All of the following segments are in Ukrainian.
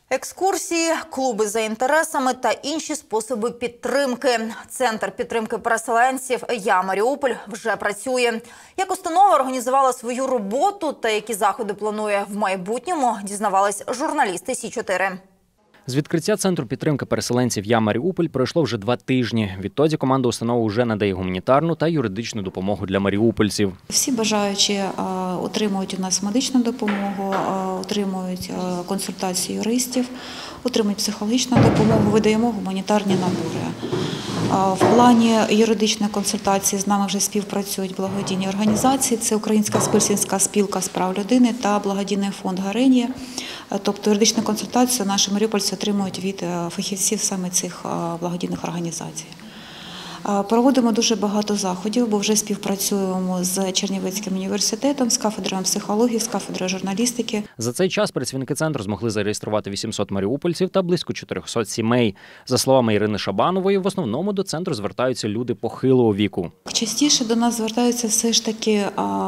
Екскурсії, клуби за інтересами та інші способи підтримки. Центр підтримки переселенців «Я Маріуполь» вже працює. Як установа організувала свою роботу та які заходи планує в майбутньому, дізнавались журналісти Сі-4. З відкриття Центру підтримки переселенців «Я Маріуполь» пройшло вже 2 тижні. Відтоді команда установи вже надає гуманітарну та юридичну допомогу для маріупольців. Всі бажаючі отримують у нас медичну допомогу, отримують консультації юристів, отримують психологічну допомогу, видаємо гуманітарні набори. В плані юридичної консультації з нами вже співпрацюють благодійні організації. Це Українська спільська спілка з прав людини та благодійний фонд «Гаренія». Тобто юридичну консультацію наші маріупольці отримують від фахівців саме цих благодійних організацій. Проводимо дуже багато заходів, бо вже співпрацюємо з Чернівецьким університетом, з кафедрою психології, з кафедрою журналістики. За цей час працівники центру змогли зареєструвати 800 маріупольців та близько 400 сімей. За словами Ірини Шабанової, в основному до центру звертаються люди похилого віку. Частіше до нас звертаються все ж таки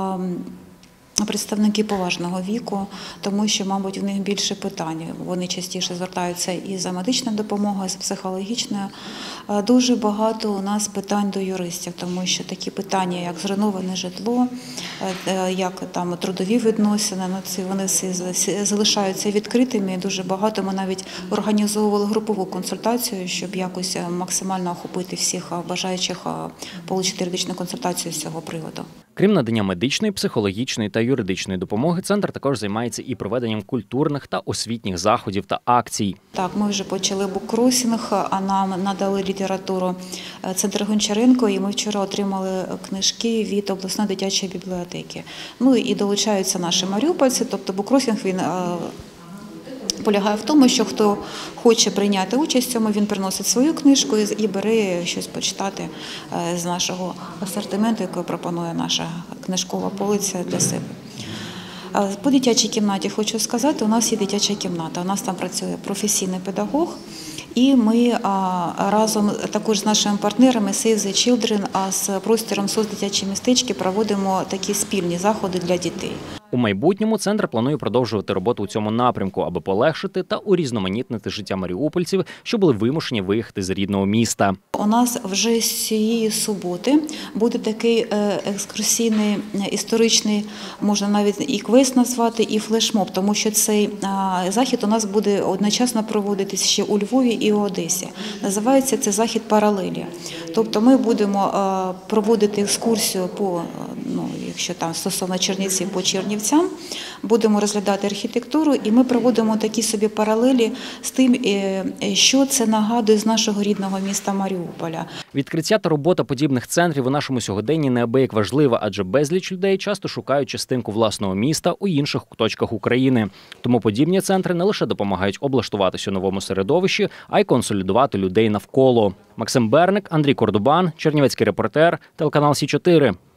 представники поважного віку, тому що, мабуть, в них більше питань. Вони частіше звертаються і за медичною допомогою, і за психологічною. Дуже багато у нас питань до юристів, тому що такі питання, як зруйноване житло, як там трудові відносини, вони всі залишаються відкритими. І дуже багато ми навіть організовували групову консультацію, щоб якось максимально охопити всіх бажаючих отримати юридичну консультацію з цього приводу. Крім надання медичної, психологічної та юридичної допомоги, центр також займається і проведенням культурних та освітніх заходів та акцій. Так, ми вже почали буккросінг, а нам надали літературу Центр Гончаренко, і ми вчора отримали книжки від обласної дитячої бібліотеки. Ну і долучаються наші маріупольці, тобто буккросінг він полягає в тому, що хто хоче прийняти участь в цьому, він приносить свою книжку і бере щось почитати з нашого асортименту, який пропонує наша книжкова полиця для себе. По дитячій кімнаті хочу сказати, у нас є дитяча кімната, у нас там працює професійний педагог, і ми разом також з нашими партнерами Save the Children, а з простором «СОС дитячі містечки» проводимо такі спільні заходи для дітей. У майбутньому центр планує продовжувати роботу у цьому напрямку, аби полегшити та урізноманітнити життя маріупольців, що були вимушені виїхати з рідного міста. У нас вже з цієї суботи буде такий екскурсійний, історичний, можна навіть і квест назвати, і флешмоб, тому що цей захід у нас буде одночасно проводитись ще у Львові і у Одесі. Називається це захід «Паралелі». Тобто ми будемо проводити екскурсію по, якщо там стосовно Чернівців, по Чернівцям, будемо розглядати архітектуру, і ми проводимо такі собі паралелі з тим, що це нагадує з нашого рідного міста Маріуполя. Відкриття та робота подібних центрів у нашому сьогоденні неабияк важлива, адже безліч людей часто шукають частинку власного міста у інших куточках України. Тому подібні центри не лише допомагають облаштуватися у новому середовищі, а й консолідувати людей навколо. Максим Берник, Андрій Кордубан, Чернівецький репортер, телеканал Сі-4.